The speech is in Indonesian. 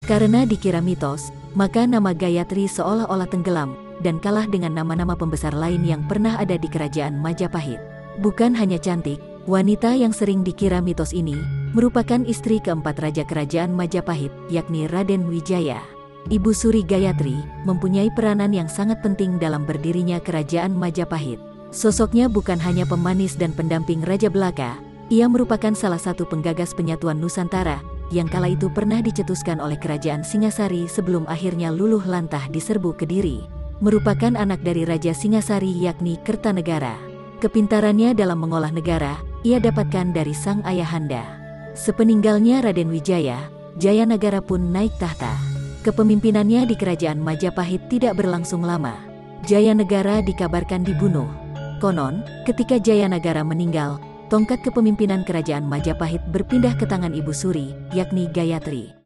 Karena dikira mitos, maka nama Gayatri seolah-olah tenggelam dan kalah dengan nama-nama pembesar lain yang pernah ada di kerajaan Majapahit. Bukan hanya cantik, wanita yang sering dikira mitos ini merupakan istri keempat raja kerajaan Majapahit, yakni Raden Wijaya. Ibu Suri Gayatri mempunyai peranan yang sangat penting dalam berdirinya kerajaan Majapahit. Sosoknya bukan hanya pemanis dan pendamping Raja Belaka, ia merupakan salah satu penggagas penyatuan Nusantara yang kala itu pernah dicetuskan oleh kerajaan Singasari sebelum akhirnya luluh lantah diserbu Kediri. Merupakan anak dari Raja Singasari yakni Kertanegara. Kepintarannya dalam mengolah negara, ia dapatkan dari sang ayahanda. Sepeninggalnya Raden Wijaya, Jayanagara pun naik tahta. Kepemimpinannya di kerajaan Majapahit tidak berlangsung lama. Jayanagara dikabarkan dibunuh. Konon, ketika Jayanagara meninggal, tongkat kepemimpinan kerajaan Majapahit berpindah ke tangan Ibu Suri, yakni Gayatri.